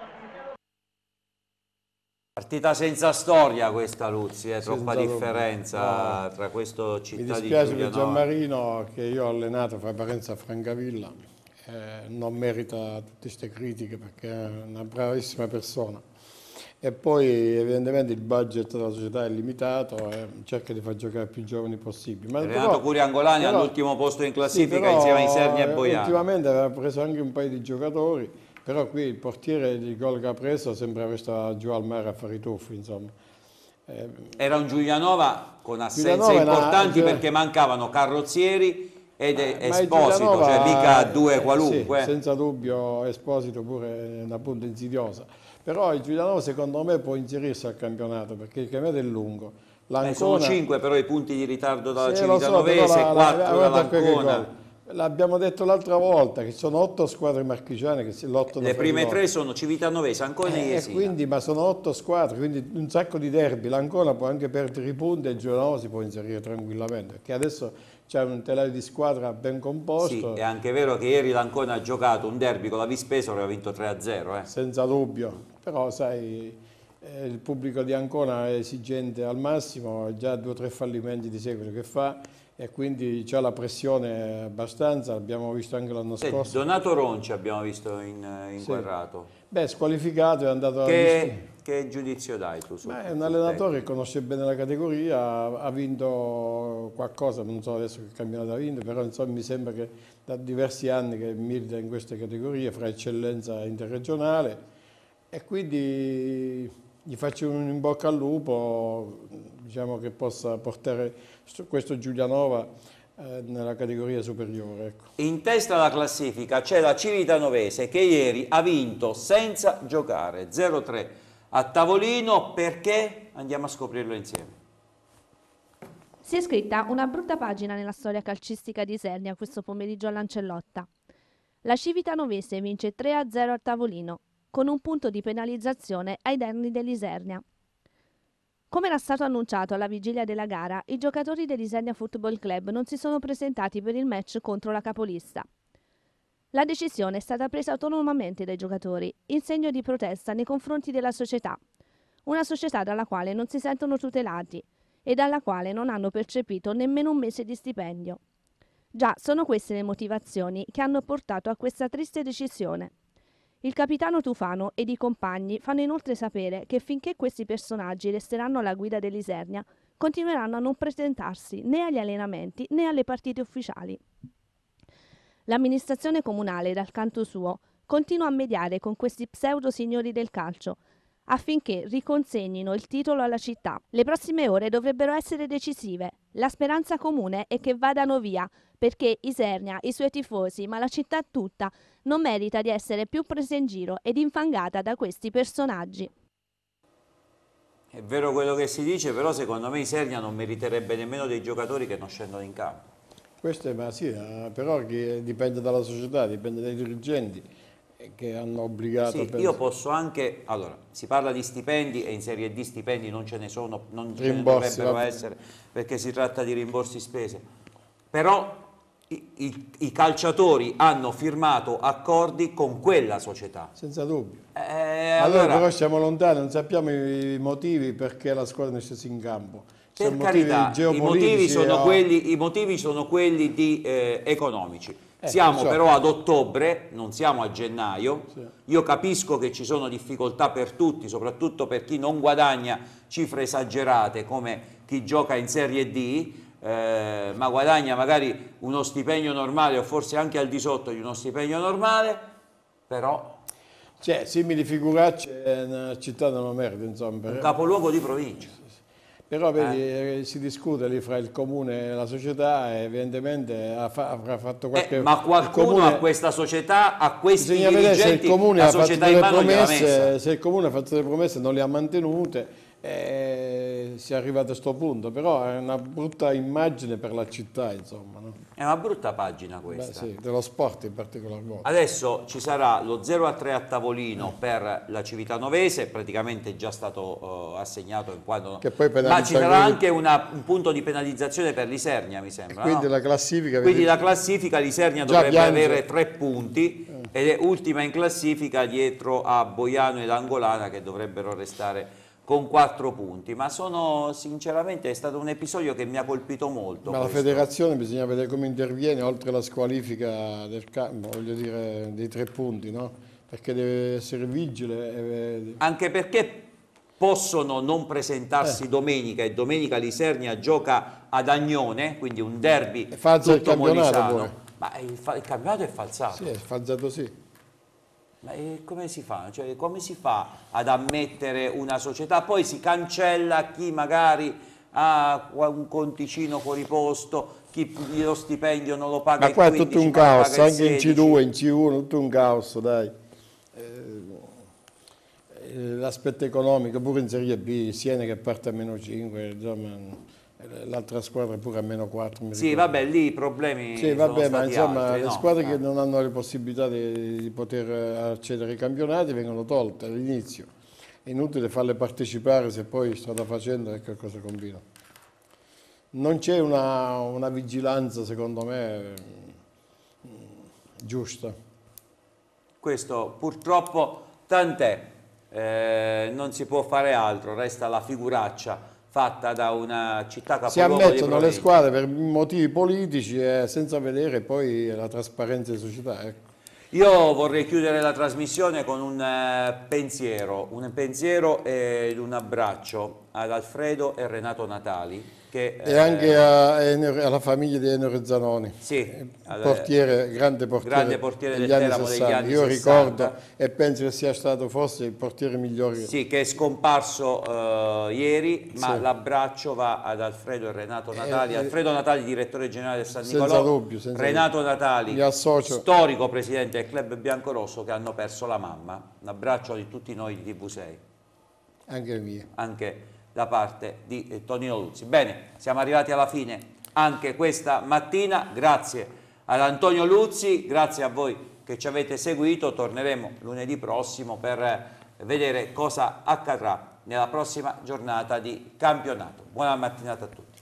Partita senza storia questa, Luzzi, troppa Senza differenza no. tra questo Mi città di dispiace per Giulianova. Gianmarino, che io ho allenato fra Parenza a Francavilla, non merita tutte queste critiche perché è una bravissima persona. E poi evidentemente il budget della società è limitato e cerca di far giocare più giovani possibili. Ma Renato Curiangolani all'ultimo posto in classifica, però, insieme a Isernia e Boiano. Ultimamente aveva preso anche un paio di giocatori, però qui il portiere di gol che ha preso sembra che sta giù al mare a fare i tuffi, insomma. Era un Giulianova con assenze Giulianova importanti era- perché mancavano Carrozzieri ed Ma il Esposito, Giulianova, cioè mica due qualunque. sì, senza dubbio Esposito pure è una punta insidiosa. Però il Giulianova secondo me può inserirsi al campionato perché il campionato è lungo. Sono 5 però i punti di ritardo dalla Sì, lo so, però Civitanovese, 4 guarda qui che dall'Ancona. gol. L'abbiamo detto l'altra volta che ci sono 8 squadre marchigiane che si lottano. Le fra di prime loro. 3 sono Civitanovese, Ancona e Jesina. Quindi, ma sono 8 squadre, quindi un sacco di derby. L'Ancona può anche perdere i punti e il Giulianova si può inserire tranquillamente, perché adesso c'è un telaio di squadra ben composto. Sì, è anche vero che ieri l'Ancona ha giocato un derby con la Vispesaro e ha vinto 3-0. Senza dubbio, però sai, il pubblico di Ancona è esigente al massimo, ha già 2 o 3 fallimenti di seguito che fa e quindi c'ha la pressione abbastanza, l'abbiamo visto anche l'anno scorso. Donato Ronci abbiamo visto inquadrato. Beh, squalificato, è andato Che giudizio dai tu su? È un allenatore che conosce bene la categoria, ha vinto qualcosa, non so adesso che campionato ha vinto, però insomma, mi sembra che da diversi anni che milita in queste categorie, fra eccellenza interregionale, e quindi gli faccio un in bocca al lupo, diciamo che possa portare questo Giulianova nella categoria superiore. Ecco. In testa alla classifica c'è la Civitanovese che ieri ha vinto senza giocare 0-3 a tavolino. Perché? Andiamo a scoprirlo insieme. Si è scritta una brutta pagina nella storia calcistica di Isernia questo pomeriggio all'Ancellotta. La Civitanovese vince 3-0 a tavolino, con un punto di penalizzazione ai danni dell'Isernia. Come era stato annunciato alla vigilia della gara, i giocatori dell'Isernia Football Club non si sono presentati per il match contro la capolista. La decisione è stata presa autonomamente dai giocatori, in segno di protesta nei confronti della società, una società dalla quale non si sentono tutelati e dalla quale non hanno percepito nemmeno un mese di stipendio. Già, sono queste le motivazioni che hanno portato a questa triste decisione. Il capitano Tufano ed i compagni fanno inoltre sapere che finché questi personaggi resteranno alla guida dell'Isernia, continueranno a non presentarsi né agli allenamenti né alle partite ufficiali. L'amministrazione comunale, dal canto suo, continua a mediare con questi pseudo signori del calcio affinché riconsegnino il titolo alla città. Le prossime ore dovrebbero essere decisive. La speranza comune è che vadano via, perché Isernia, i suoi tifosi, ma la città tutta, non merita di essere più presa in giro ed infangata da questi personaggi. È vero quello che si dice, però secondo me Isernia non meriterebbe nemmeno dei giocatori che non scendono in campo. Questo è, ma sì, però che dipende dalla società, dipende dai dirigenti che hanno obbligato. Sì, io posso anche, allora, si parla di stipendi e in Serie D stipendi non ce ne sono, non ce ne dovrebbero essere perché si tratta di rimborsi spese, però i calciatori hanno firmato accordi con quella società. Senza dubbio. Allora però siamo lontani, non sappiamo i motivi perché la squadra non è scesa in campo. Per carità, i motivi sono quelli economici. Siamo però ad ottobre, non siamo a gennaio. Sì. Io capisco che ci sono difficoltà per tutti, soprattutto per chi non guadagna cifre esagerate come chi gioca in Serie D, ma guadagna magari uno stipendio normale o forse anche al di sotto di uno stipendio normale, però... Cioè, simili figuracce una città non lo merita, insomma. Un capoluogo di provincia. Però vedi, si discute lì fra il comune e la società e evidentemente avrà fatto qualche... ma qualcuno a questa società, a questi dirigenti, se il comune la ha fatto società in delle mano gliel'ha messa. promesse, se il comune ha fatto delle promesse e non le ha mantenute, si è arrivato a questo punto, però è una brutta immagine per la città, insomma. No? È una brutta pagina questa. Beh, sì, dello sport in particolar modo. Adesso ci sarà lo 0-3 a tavolino per la Civitanovese, praticamente è già stato assegnato in quanto... Che poi ma ci sarà anche un punto di penalizzazione per l'Isernia, mi sembra. Quindi no? la classifica... Quindi la classifica, l'Isernia dovrebbe avere 3 punti ed è ultima in classifica dietro a Boiano e l'Angolana che dovrebbero restare con 4 punti, ma sinceramente è stato un episodio che mi ha colpito molto. Ma questo. la federazione bisogna vedere come interviene oltre la squalifica del campo, voglio dire, dei 3 punti, no? Perché deve essere vigile. Anche perché possono non presentarsi domenica, e domenica l'Isernia gioca ad Agnone, quindi un derby falsa il tutto campionato molisano. poi. Ma il campionato è falsato. Sì, è falsato sì. Ma come si fa? Cioè, come si fa ad ammettere una società? Poi si cancella chi magari ha un conticino fuori posto, chi lo stipendio non lo paga. Ma qua è 15, tutto un caos, anche in C2, in C1, tutto un caos, dai. L'aspetto economico, pure in Serie B, Siena che parte a -5, insomma, l'altra squadra pure a -4. Sì, vabbè, lì i problemi sì, sono vabbè, ma stati insomma altri, le no? squadre che non hanno le possibilità di poter accedere ai campionati vengono tolte all'inizio. È inutile farle partecipare se poi strada facendo e che cosa combina. Non c'è una vigilanza, secondo me, giusta. Questo purtroppo tant'è, non si può fare altro, resta la figuraccia fatta da una città capoluogo si ammettono di le provincia. squadre per motivi politici senza vedere poi la trasparenza di società. Ecco. Io vorrei chiudere la trasmissione con un pensiero ed un abbraccio ad Alfredo e Renato Natali. E anche alla famiglia di Ennio Zanoni, sì, grande portiere del degli anni Teramo 60. degli anni Io 60. ricordo e penso che sia stato forse il portiere migliore. Sì, che è scomparso ieri, ma sì. l'abbraccio va ad Alfredo e Renato Natali. Alfredo Natali, direttore generale del San Senza Nicolò, dubbio, Renato Natali, mi associo. storico presidente del club biancorosso, che hanno perso la mamma. Un abbraccio di tutti noi di TV6. Anche il mio. Anche da parte di Tonino Luzzi. Bene, siamo arrivati alla fine anche questa mattina. Grazie ad Antonio Luzzi, grazie a voi che ci avete seguito. Torneremo lunedì prossimo per vedere cosa accadrà nella prossima giornata di campionato. Buona mattinata a tutti.